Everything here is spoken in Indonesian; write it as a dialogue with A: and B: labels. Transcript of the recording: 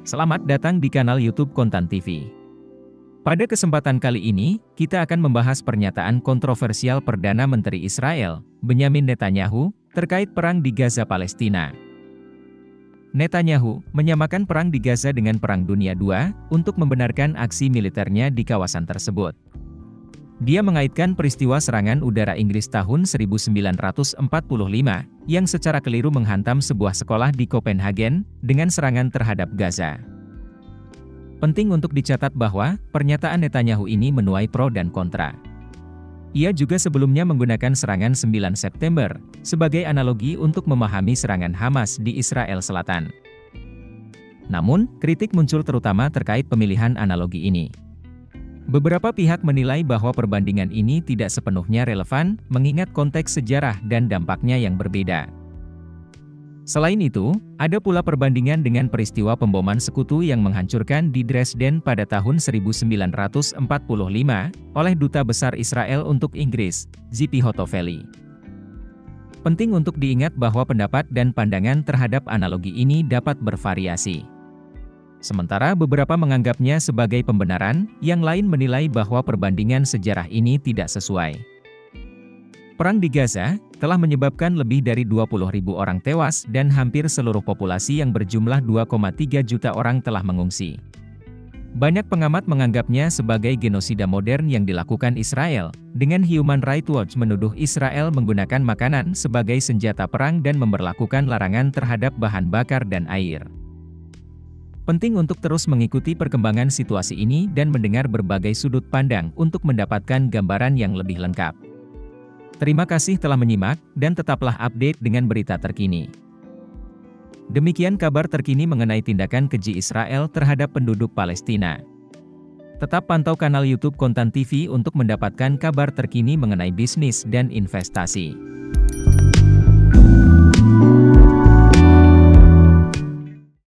A: Selamat datang di kanal YouTube Kontan TV. Pada kesempatan kali ini, kita akan membahas pernyataan kontroversial Perdana Menteri Israel, Benyamin Netanyahu, terkait perang di Gaza Palestina. Netanyahu menyamakan perang di Gaza dengan Perang Dunia II untuk membenarkan aksi militernya di kawasan tersebut. Dia mengaitkan peristiwa serangan udara Inggris tahun 1945 yang secara keliru menghantam sebuah sekolah di Copenhagen dengan serangan terhadap Gaza. Penting untuk dicatat bahwa pernyataan Netanyahu ini menuai pro dan kontra. Ia juga sebelumnya menggunakan serangan 9 September sebagai analogi untuk memahami serangan Hamas di Israel Selatan. Namun, kritik muncul terutama terkait pemilihan analogi ini. Beberapa pihak menilai bahwa perbandingan ini tidak sepenuhnya relevan, mengingat konteks sejarah dan dampaknya yang berbeda. Selain itu, ada pula perbandingan dengan peristiwa pemboman sekutu yang menghancurkan di Dresden pada tahun 1945 oleh Duta Besar Israel untuk Inggris, Zipi Hotovely. Penting untuk diingat bahwa pendapat dan pandangan terhadap analogi ini dapat bervariasi. Sementara beberapa menganggapnya sebagai pembenaran, yang lain menilai bahwa perbandingan sejarah ini tidak sesuai. Perang di Gaza telah menyebabkan lebih dari 20.000 orang tewas dan hampir seluruh populasi yang berjumlah 2,3 juta orang telah mengungsi. Banyak pengamat menganggapnya sebagai genosida modern yang dilakukan Israel, dengan Human Rights Watch menuduh Israel menggunakan makanan sebagai senjata perang dan memberlakukan larangan terhadap bahan bakar dan air. Penting untuk terus mengikuti perkembangan situasi ini dan mendengar berbagai sudut pandang untuk mendapatkan gambaran yang lebih lengkap. Terima kasih telah menyimak, dan tetaplah update dengan berita terkini. Demikian kabar terkini mengenai tindakan keji Israel terhadap penduduk Palestina. Tetap pantau kanal YouTube Kontan TV untuk mendapatkan kabar terkini mengenai bisnis dan investasi.